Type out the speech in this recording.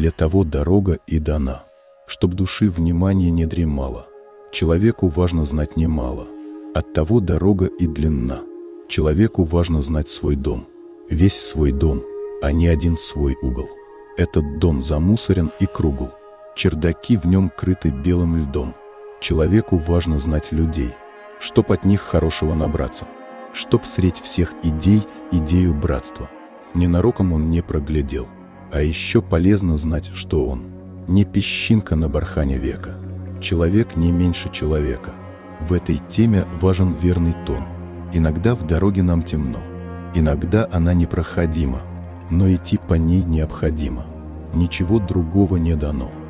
Для того дорога и дана, чтоб души внимание не дремало. Человеку важно знать немало, оттого дорога и длинна. Человеку важно знать свой дом, весь свой дом, а не один свой угол. Этот дом замусорен и кругл, чердаки в нем крыты белым льдом. Человеку важно знать людей, чтоб от них хорошего набраться, чтоб средь всех идей идею братства ненароком он не проглядел. А еще полезно знать, что он не песчинка на бархане века. Человек не меньше человека. В этой теме важен верный тон. Иногда в дороге нам темно, иногда она непроходима, но идти по ней необходимо. Ничего другого не дано.